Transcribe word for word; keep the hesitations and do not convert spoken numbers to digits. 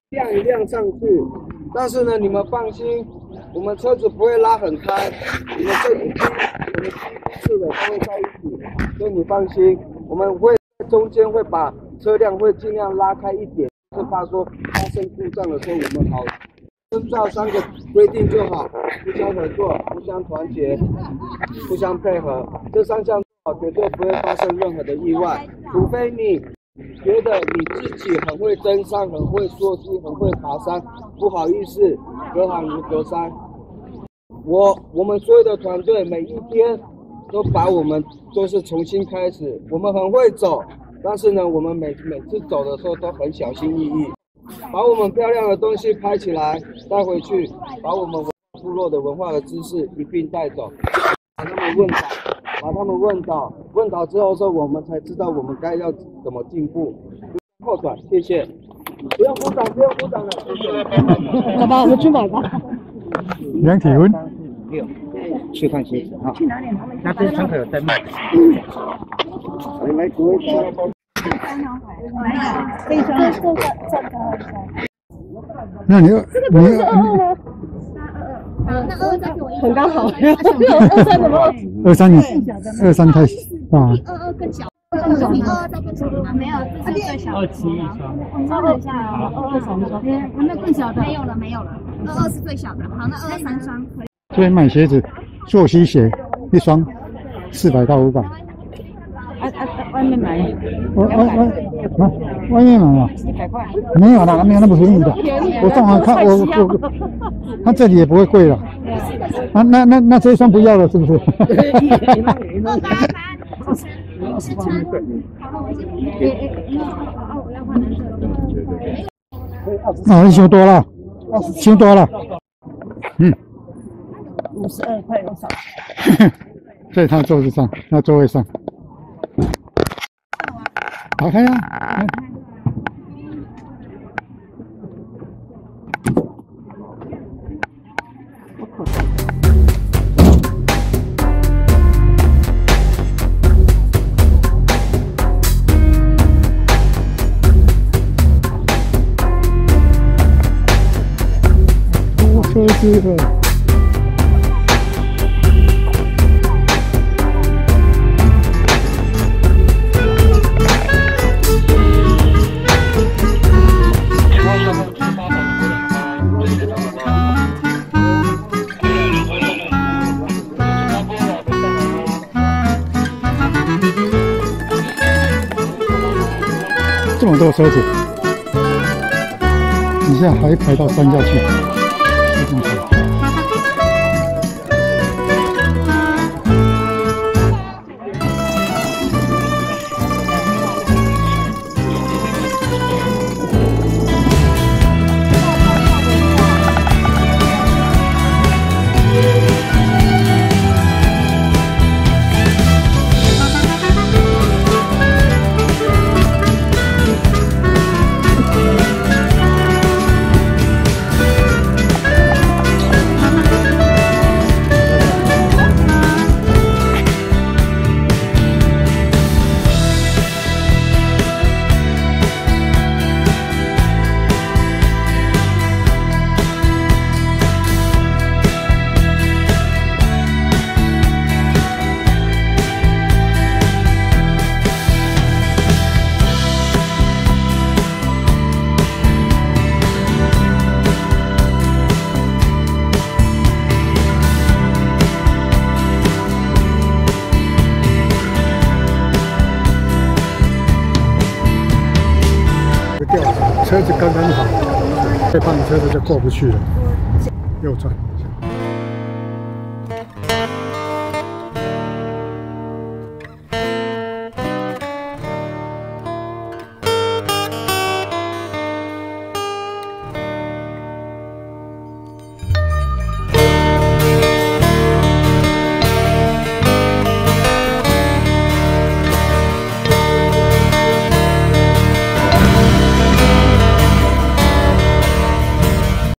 亮一亮上去。但是呢，你们放心，我们车子不会拉很开，你们这一批我们批次的都会在一起，所以你放心，我们会在中间会把车辆会尽量拉开一点，是怕说发生故障的时候我们好遵照三个规定就好，互相合作、互相团结、互相配合，这三项绝对不会发生任何的意外，除非你觉得你自己很会登山、很会溯溪、很会爬山，不好意思，隔行如隔山。我我们所有的团队每一天都把我们都是重新开始，我们很会走，但是呢，我们每每次走的时候都很小心翼翼，把我们漂亮的东西拍起来带回去，把我们部落的文化的知识一并带走，把他们问倒，把他们问倒，问倒之后说我们才知道我们该要怎么进步。后转，谢谢。不用鼓掌，不用鼓掌了，谢谢。 好吧，我们去买吧。 量体温。 六，去换鞋子哈。去哪里？那边窗口有在卖。来来，各位。 这个这个这个。 那你你是二二吗？ 那二二再给我一， 很刚好。二三怎么？ 二三你二三太大。 二二更小。比二二再更小吗？没有，这是最小的。二七一双。二二下，二二三双。那更小的没有了，没有了。二二是最小的。好，那二二三双可以。 这边买鞋子，溯溪鞋一双四百到五百。 啊啊，外面买。 外外外啊，外面买嘛？ 一百块。 没有啦，没有那么便宜的。我上网看，我我他这里也不会贵了。啊，那那那这一双不要了，是不是？ 二八八。是穿，好，我先。哦，我要换蓝色。 啊，修多了，修多了。嗯。 五十二块有少。 在他桌子上，那座位上。打开啊！多车子的。这么多车子，底下还排到山下去，这么多。车子刚刚好，这趟车子就过不去了，右转。